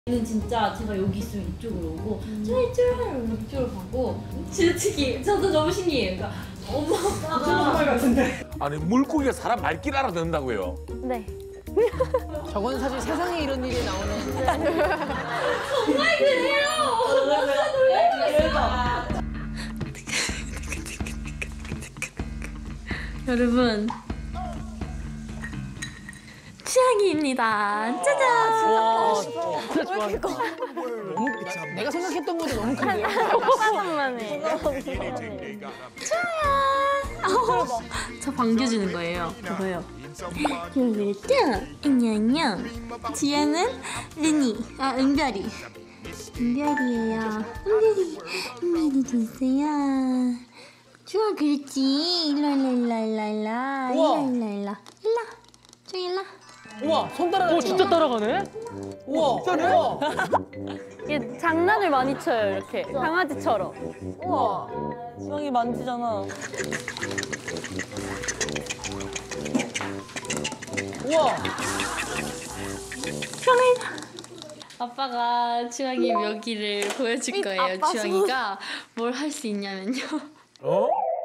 는 진짜 제가 여기 있으면 이쪽으로 오고 저 이쪽으로 가고 진짜 특히 저도 너무 신기해요. 그러니까 엄마 아빠가 같은데. 아니 물고기가 사람 말귀를 알아듣는다고요? 네. 저건 사실 세상에 이런 일이 나오는. 정말 그래요. 깜짝 놀랐어요. 여러분 취향이입니다. 짜잔. 진짜 좋아. 너무 내가 생각했던 것보다 너무 큰데요. 오빠만해. 저 반겨주는 거예요. 봐봐요. 그랬죠? 안녕. 지아는 은이. 은별이. 은별이에요. 은별이 주세요. 좋아, 그렇지. 일라. 좀 일라. 우와, 손 따라가네. 진짜 따라가네? 우와, 우와. 얘 장난을 많이 쳐요, 이렇게. 강아지처럼. 우와, 지영이 만지잖아. 우와. 아빠가 주영이 묘기를 보여줄 거예요. 주영이가 뭘 할 수 있냐면요. 어?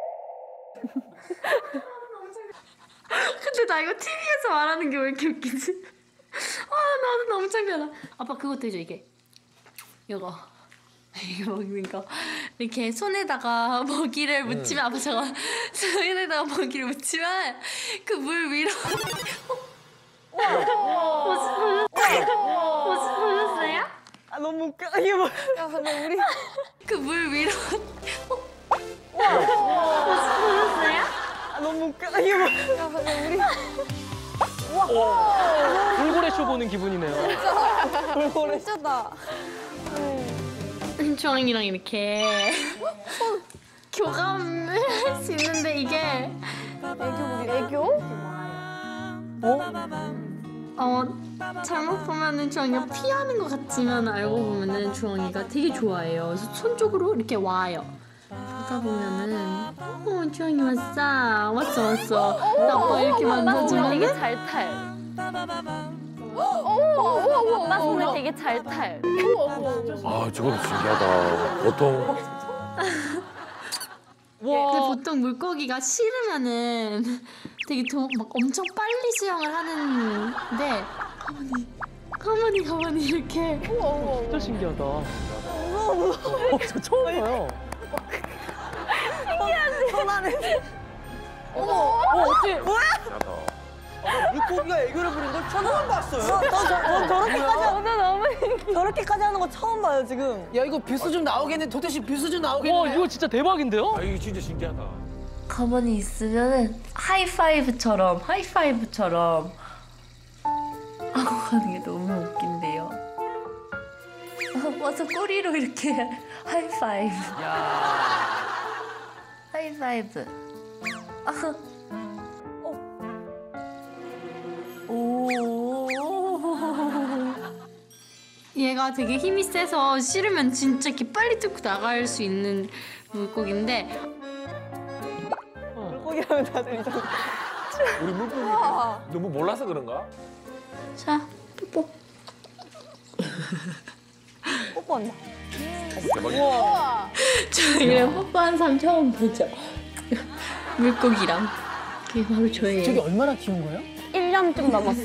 근데 나 이거 TV에서 말하는 게 왜 이렇게 웃기지? 나도 너무 창피하다. 아빠 그것도 해줘, 이게. 이거 먹는 거. 이렇게 손에다가 먹이를 묻히면 아빠 저거 손에다가 먹이를 묻히면 그 물 위로 보셨어요? 아, 너무 웃겨. 이게 뭐야? 야, 근데 우리. 그 물 위로 보셨어요? 아, 너무 웃겨. 이게 뭐야? 야, 근데 우리. 돌고래 쇼 보는 기분이네요. 돌고래. 진짜다. 주황이랑 이렇게 교감을 할 수 있는데 이게 애교? 잘못 보면은 주황이가 피하는 것 같지만 알고 보면은 주황이가 되게 좋아해요. 그래서 손 쪽으로 이렇게 와요. 보다 보면은 주황이 왔어. 아빠 이렇게 만져주면 되게 잘 탈. 오빠 손을 되게 잘 탈. 아 저것도 신기하다. 보통 근데 보통 물고기가 싫으면은 되게 막 엄청 빨리 수영을 하는데 가만히 이렇게 진짜 신기하다. 저 처음 봐요. 편안해. 어째? 물고기가 애교를 부린 걸 처음 봤어요. 저렇게까지 하는 거 처음 봐요, 지금. 야, 이거 뷰스 좀 나오겠네. 도대체 뷰스 좀 나오겠네. 와 이거 진짜 대박인데요? 아 이게 진짜 신기하다. 가만히 있으면은 하이파이브처럼 하고 가는 게 너무 웃긴데요. 와서 꼬리로 이렇게 하이파이브. 하이파이브. 오. 얘가 되게 힘이 세서 싫으면 진짜 이렇게 빨리 뚫고 나갈 수 있는 물고기인데 물고기라면 다들 이제. 우리 물고기 너무 몰라서 그런가? 자, 뽀뽀. 뽀뽀한다. 대박이다. 저희랑 뽀뽀한 사람 처음 보죠. 물고기랑. 그게 바로 저예요. 저게 얼마나 키운 거예요? 1년쯤 넘었어.